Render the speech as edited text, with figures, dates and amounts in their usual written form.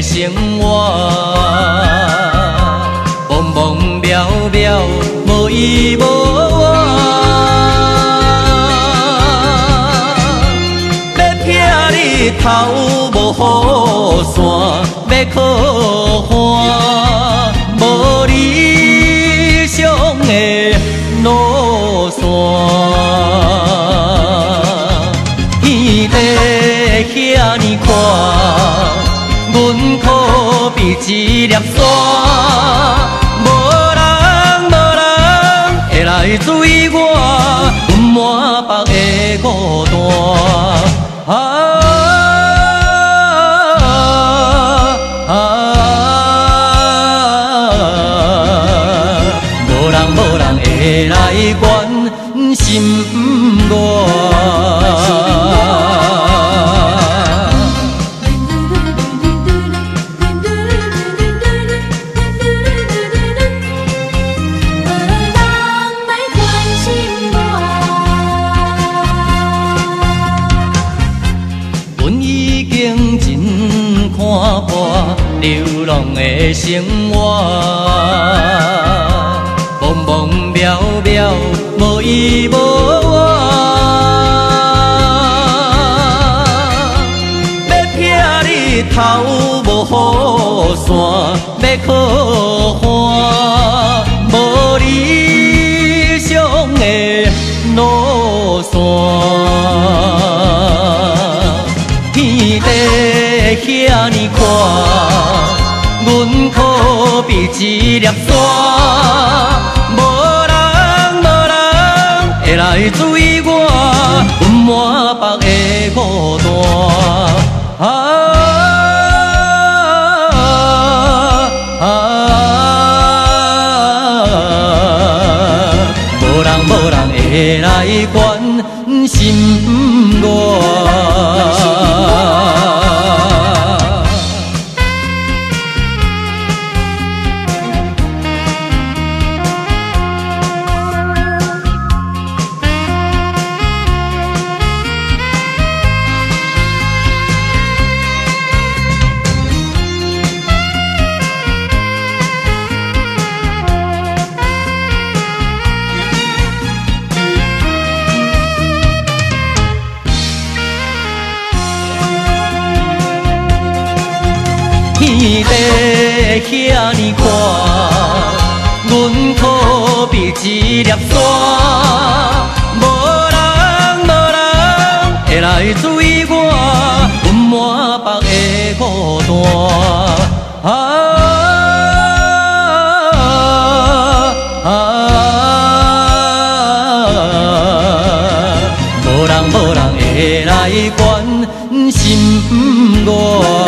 的生活，茫茫渺渺，无依无我。要避日头无雨伞，要靠岸，无理想的路线。天地遐尼宽，阮可比一粒沙，无人会来追我，阮满腹的孤单。无人会来关心我。流浪的生活，茫茫渺渺，无依无我。要避日头无雨伞，要靠岸，无理想的路线。天地遐尼宽，阮可比一粒沙，无人会来追我，阮满腹的孤单。无人会来关心我。天地遐尼宽，阮可比一粒沙，无人会来追我，阮满腹的孤单。无人会来关心我。